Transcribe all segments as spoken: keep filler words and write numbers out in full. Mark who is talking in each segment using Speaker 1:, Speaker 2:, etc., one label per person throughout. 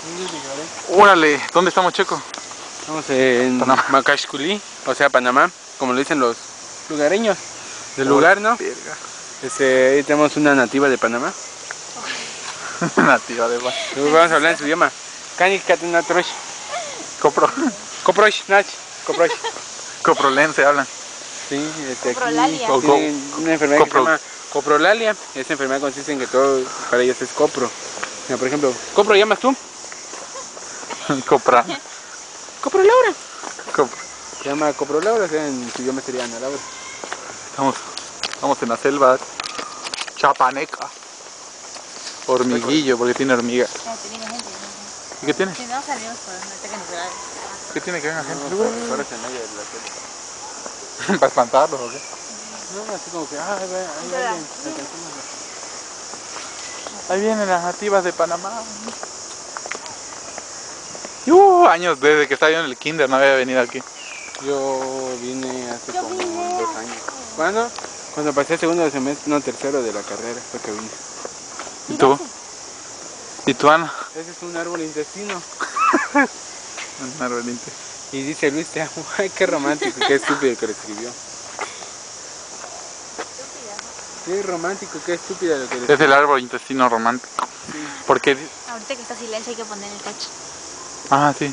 Speaker 1: Órale, ¿dónde estamos, Checo?
Speaker 2: Estamos en
Speaker 1: Panamá.
Speaker 2: Macachculí, o sea, Panamá, como lo dicen los lugareños del lugar, ¿no?
Speaker 1: Verga.
Speaker 2: Este, ahí tenemos una nativa de Panamá.
Speaker 1: Nativa de Panamá.
Speaker 2: Vamos a hablar en su idioma. Cani Catena Trosh.
Speaker 1: Copro.
Speaker 2: Coprosh, Nach. Coprosh.
Speaker 1: Coprolense hablan.
Speaker 2: Sí, este, aquí
Speaker 3: Coprolalia.
Speaker 2: tienen una enfermedad
Speaker 1: Copro.
Speaker 2: que se llama coprolalia. Esta enfermedad consiste en que todo para ellos es copro. Mira, por ejemplo, ¿copro llamas tú?
Speaker 1: Copra.
Speaker 2: Copro Laura.
Speaker 1: Copro.
Speaker 2: Se llama copro Laura, o sea, en su idioma sería Ana Laura.
Speaker 1: Estamos, estamos en la selva chapaneca. Hormiguillo, porque tiene hormigas. ¿Y qué tiene?
Speaker 3: Si no salimos por un ataque natural.
Speaker 1: ¿Qué tiene que venga gente?
Speaker 2: No, pero ahora se en medio de la selva.
Speaker 1: ¿Para espantarlos o qué?
Speaker 2: No, así como que, ah, ahí va, ahí va alguien, alcanzamos.
Speaker 1: Ahí vienen las nativas de Panamá. Y, uh, años desde que estaba yo en el kinder no había venido aquí.
Speaker 2: Yo vine hace
Speaker 3: Yo
Speaker 2: como
Speaker 3: vine
Speaker 2: dos años. ¿Cuándo? Cuando pasé el segundo semestre, no, tercero de la carrera, fue que vine.
Speaker 1: ¿Y tú? ¿Y tú, Ana?
Speaker 2: Ese es un árbol intestino.
Speaker 1: Un arbolito.
Speaker 2: Y dice Luis, te amo. Ay, qué romántico, qué estúpido que lo escribió. Qué romántico, qué estúpido lo que lo
Speaker 1: Es
Speaker 2: escribió.
Speaker 1: el árbol intestino romántico.
Speaker 2: Sí.
Speaker 1: Porque...
Speaker 3: Ahorita que está silencio hay que poner el coche.
Speaker 1: Ah, sí.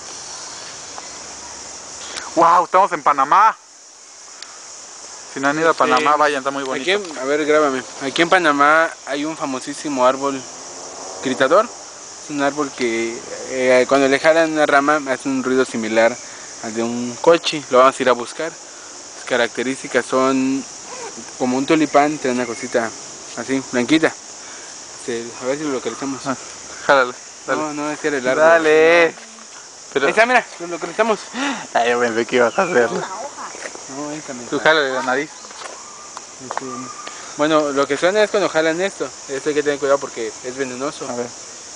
Speaker 1: ¡Wow! Estamos en Panamá. Si no han ido a Panamá,
Speaker 2: Sí.
Speaker 1: vayan, está muy
Speaker 2: Aquí,
Speaker 1: bonito.
Speaker 2: en- a ver, grábame. Aquí en Panamá hay un famosísimo árbol gritador. Es un árbol que eh, cuando le jalan una rama hace un ruido similar al de un coche. Lo vamos a ir a buscar. Sus características son como un tulipán, tiene una cosita así, blanquita. Este, a ver si lo localizamos.
Speaker 1: Ah, jálale, dale.
Speaker 2: No, no, ese era el árbol.
Speaker 1: Dale. Pero...
Speaker 2: Ahí está, mira, lo localizamos.
Speaker 1: Ay, yo pensé que ibas a hacerlo.
Speaker 3: Una hoja.
Speaker 2: No, ahí también.
Speaker 1: Tú jálale la nariz.
Speaker 2: Este, bueno, lo que suena es cuando jalan esto. Esto hay que tener cuidado porque es venenoso.
Speaker 1: A ver.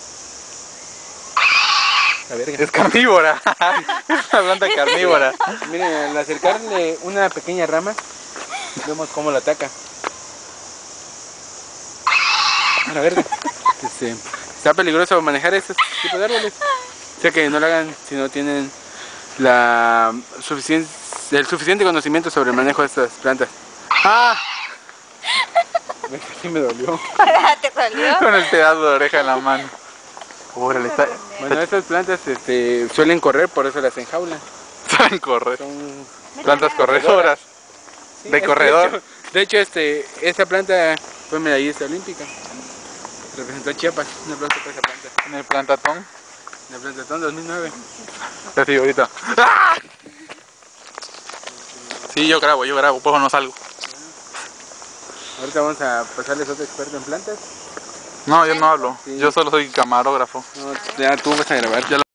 Speaker 2: La verga.
Speaker 1: Es carnívora. Es una planta carnívora.
Speaker 2: Miren, al acercarle una pequeña rama, vemos cómo la ataca. A la verga. Este, está peligroso manejar estos tipos de árboles. O sea que no lo hagan si no tienen la suficien- el suficiente conocimiento sobre el manejo de estas plantas.
Speaker 1: ¡Ah!
Speaker 2: Sí me dolió.
Speaker 3: ¿Te dolió?
Speaker 1: Con el pedazo de oreja en la mano. Órale, está...
Speaker 2: Bueno, estas plantas este, suelen correr, por eso las enjaulan.
Speaker 1: Saben correr.
Speaker 2: Son
Speaker 1: Plantas corredoras.
Speaker 2: Sí,
Speaker 1: De
Speaker 2: es-
Speaker 1: corredor.
Speaker 2: De hecho, de hecho, este, esta planta fue medallista olímpica. Representó a Chiapas, una planta para esa planta.
Speaker 1: En el plantatón.
Speaker 2: La plantatón dos mil nueve.
Speaker 1: Ya sí, ahorita. ¡Ah! Sí, yo grabo, yo grabo, pues no salgo.
Speaker 2: Ahorita vamos a pasarles a otro experto en plantas.
Speaker 1: No, yo no hablo.
Speaker 2: Sí.
Speaker 1: Yo solo soy camarógrafo.
Speaker 2: No, ya tú vas a grabar.
Speaker 1: Ya